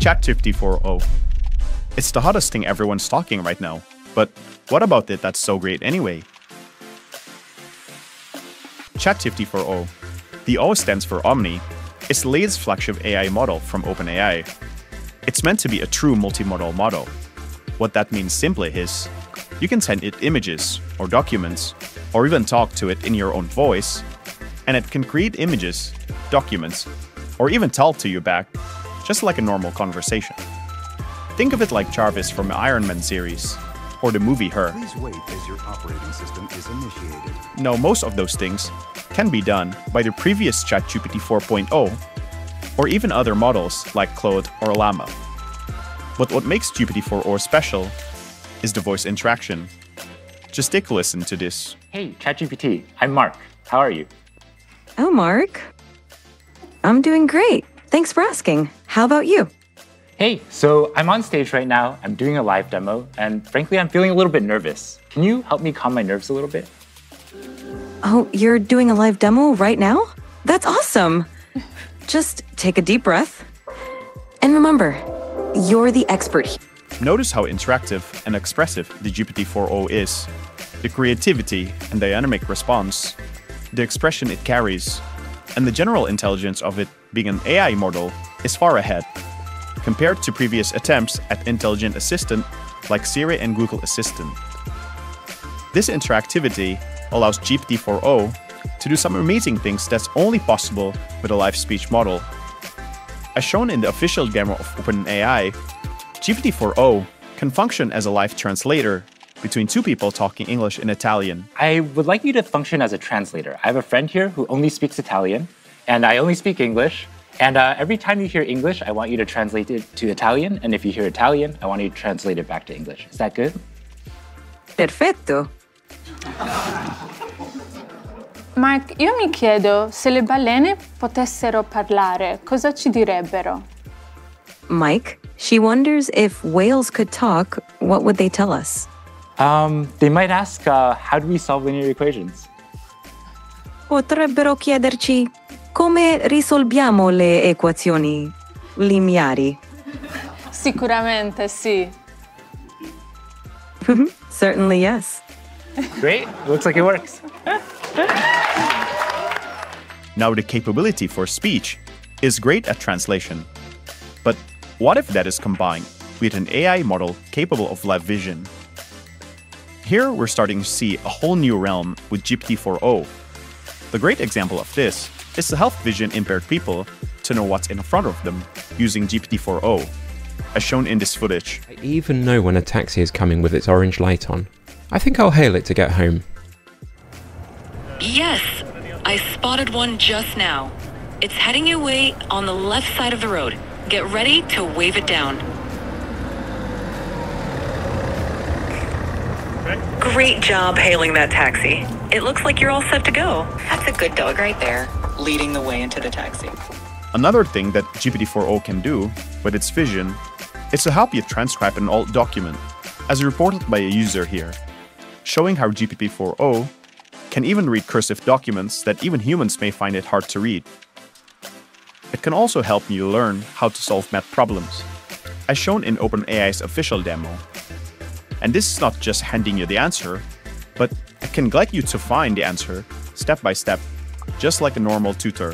ChatGPT 4.0. It's the hottest thing everyone's talking right now. But what about it that's so great anyway? ChatGPT 4.0, the O stands for Omni, is the latest flagship AI model from OpenAI. It's meant to be a true multimodal model. What that means simply is, you can send it images or documents, or even talk to it in your own voice, and it can create images, documents, or even talk to you back, just like a normal conversation. Think of it like Jarvis from the Iron Man series, or the movie Her. Please wait as your operating system is initiated. Now, most of those things can be done by the previous ChatGPT 4.0, or even other models like Claude or Llama. But what makes GPT 4.0 special is the voice interaction. Just take a listen to this. Hey, ChatGPT, I'm Mark. How are you? Oh, Mark. I'm doing great. Thanks for asking. How about you? Hey, so I'm on stage right now. I'm doing a live demo, and frankly, I'm feeling a little bit nervous. Can you help me calm my nerves a little bit? Oh, you're doing a live demo right now? That's awesome. Just take a deep breath. And remember, you're the expert here. Notice how interactive and expressive the GPT 4.0 is. The creativity and dynamic response, the expression it carries, and the general intelligence of it being an AI model is far ahead, compared to previous attempts at intelligent assistant like Siri and Google Assistant. This interactivity allows GPT 4.0 to do some amazing things that's only possible with a live speech model. As shown in the official demo of OpenAI, GPT 4.0 can function as a live translator between two people talking English and Italian. I would like you to function as a translator. I have a friend here who only speaks Italian, and I only speak English. And every time you hear English, I want you to translate it to Italian. And if you hear Italian, I want you to translate it back to English. Is that good? Perfetto. Mark, io mi chiedo, se le balene potessero parlare, cosa ci direbbero? Mike, she wonders if whales could talk, what would they tell us? They might ask, how do we solve linear equations? Potrebbero chiederci come risolviamo le equazioni lineari. Sicuramente sì. Certainly yes. Great, looks like it works. Now, the capability for speech is great at translation. But what if that is combined with an AI model capable of live vision? Here, we're starting to see a whole new realm with GPT 4.0. The great example of this is to help vision impaired people to know what's in front of them using GPT 4.0, as shown in this footage. I even know when a taxi is coming with its orange light on. I think I'll hail it to get home. Yes, I spotted one just now. It's heading your way on the left side of the road. Get ready to wave it down. Great job hailing that taxi. It looks like you're all set to go. That's a good dog right there, leading the way into the taxi. Another thing that GPT 4.0 can do with its vision is to help you transcribe an old document, as reported by a user here, showing how GPT 4.0 can even read cursive documents that even humans may find it hard to read. It can also help you learn how to solve math problems, as shown in OpenAI's official demo. And this is not just handing you the answer, but it can guide you to find the answer step by step, just like a normal tutor.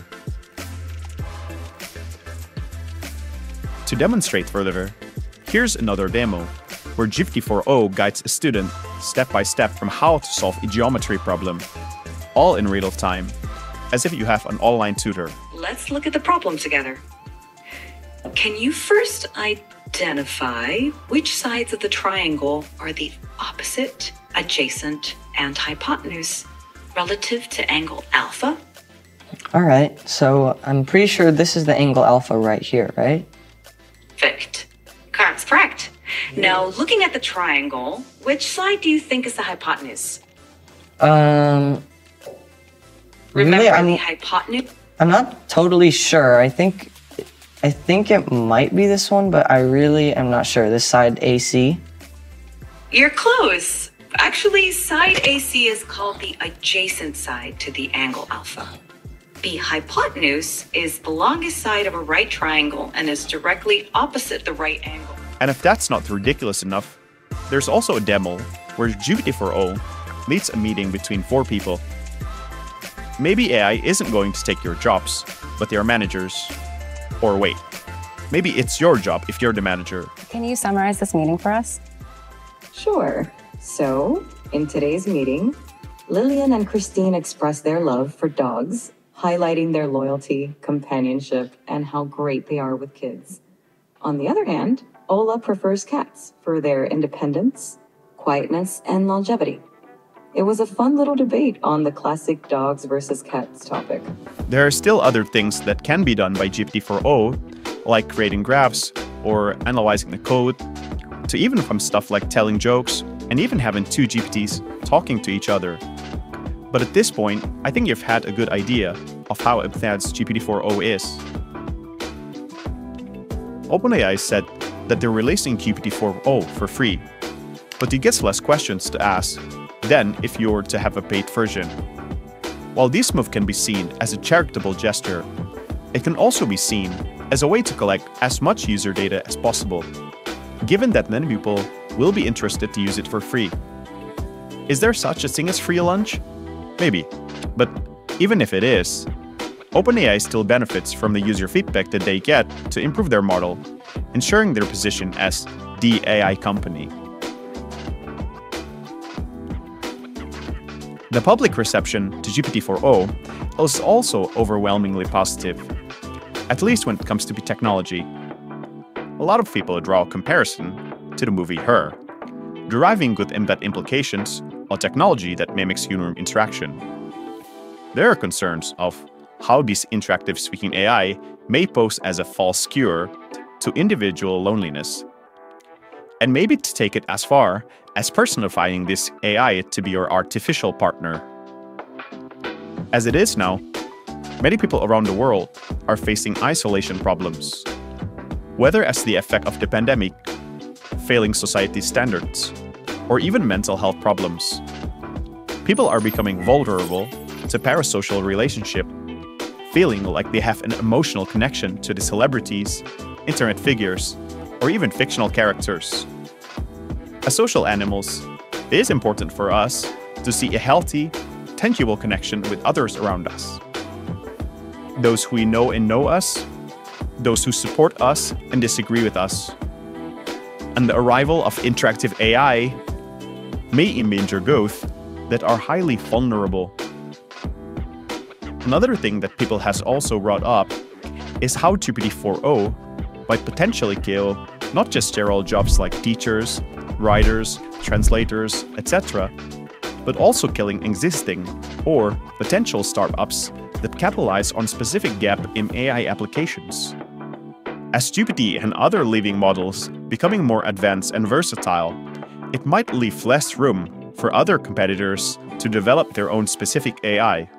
To demonstrate further, here's another demo, where GPT 4.0 guides a student step by step from how to solve a geometry problem, all in real time, as if you have an online tutor. Let's look at the problem together. Can you first identify which sides of the triangle are the opposite, adjacent, and hypotenuse relative to angle alpha? All right, so I'm pretty sure this is the angle alpha right here, right? Perfect. That's correct. Now, looking at the triangle, which side do you think is the hypotenuse? Really, Remember the hypotenuse? I'm not totally sure. I think it might be this one, but I really am not sure. This side AC. You're close. Actually, side AC is called the adjacent side to the angle alpha. The hypotenuse is the longest side of a right triangle and is directly opposite the right angle. And if that's not ridiculous enough, there's also a demo where GPT-4o leads a meeting between 4 people. Maybe AI isn't going to take your jobs, but they are managers. Or wait, maybe it's your job if you're the manager. Can you summarize this meeting for us? Sure. So, in today's meeting, Lillian and Christine express their love for dogs, highlighting their loyalty, companionship, and how great they are with kids. On the other hand, Ola prefers cats for their independence, quietness, and longevity. It was a fun little debate on the classic dogs versus cats topic. There are still other things that can be done by GPT-4o, like creating graphs or analyzing the code, to even from stuff like telling jokes and even having 2 GPTs talking to each other. But at this point, I think you've had a good idea of how advanced GPT-4o is. OpenAI said that they're releasing GPT-4o for free, but it gets less questions to ask than if you were to have a paid version. While this move can be seen as a charitable gesture, it can also be seen as a way to collect as much user data as possible, given that many people will be interested to use it for free. Is there such a thing as free lunch? Maybe, but even if it is, OpenAI still benefits from the user feedback that they get to improve their model, ensuring their position as the AI company. The public reception to GPT-4o is also overwhelmingly positive, at least when it comes to technology. A lot of people draw a comparison to the movie Her, deriving good embed implications on technology that mimics human interaction. There are concerns of how this interactive speaking AI may pose as a false cure to individual loneliness, and maybe to take it as far as personifying this AI to be your artificial partner. As it is now, many people around the world are facing isolation problems, whether as the effect of the pandemic, failing society standards, or even mental health problems. People are becoming vulnerable to parasocial relationship, feeling like they have an emotional connection to the celebrities, internet figures, or even fictional characters. As social animals, it is important for us to see a healthy, tangible connection with others around us. Those who we know and know us, those who support us and disagree with us. And the arrival of interactive AI may endanger those that are highly vulnerable. Another thing that people has also brought up is how GPT-4o might potentially kill not just sterile jobs like teachers, writers, translators, etc., but also killing existing or potential startups that capitalize on specific gap in AI applications. As GPT and other living models becoming more advanced and versatile, it might leave less room for other competitors to develop their own specific AI.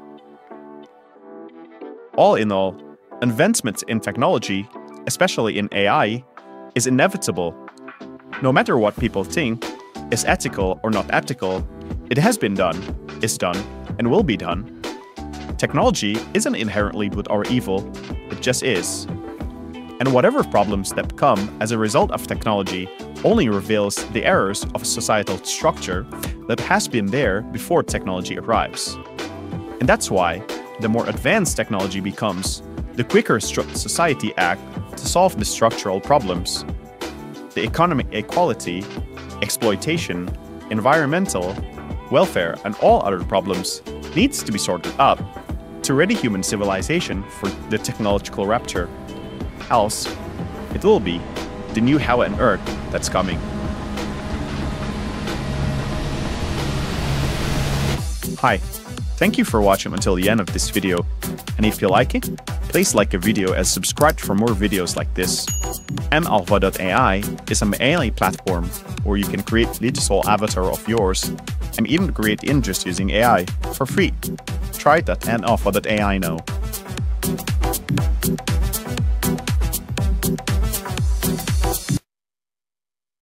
All in all, advancements in technology, especially in AI, is inevitable. No matter what people think is ethical or not ethical, it has been done, is done, and will be done. Technology isn't inherently good or evil, it just is. And whatever problems that come as a result of technology only reveals the errors of a societal structure that has been there before technology arrives. And that's why, the more advanced technology becomes, the quicker society acts to solve the structural problems. The economic equality, exploitation, environmental, welfare, and all other problems needs to be sorted out to ready human civilization for the technological rapture. Else, it will be the new hell on earth that's coming. Hi, thank you for watching until the end of this video. And if you like it, please like the video and subscribe for more videos like this. antalpha.ai is an AI platform where you can create a digital avatar of yours and even create images using AI for free. Try it at antalpha.ai now.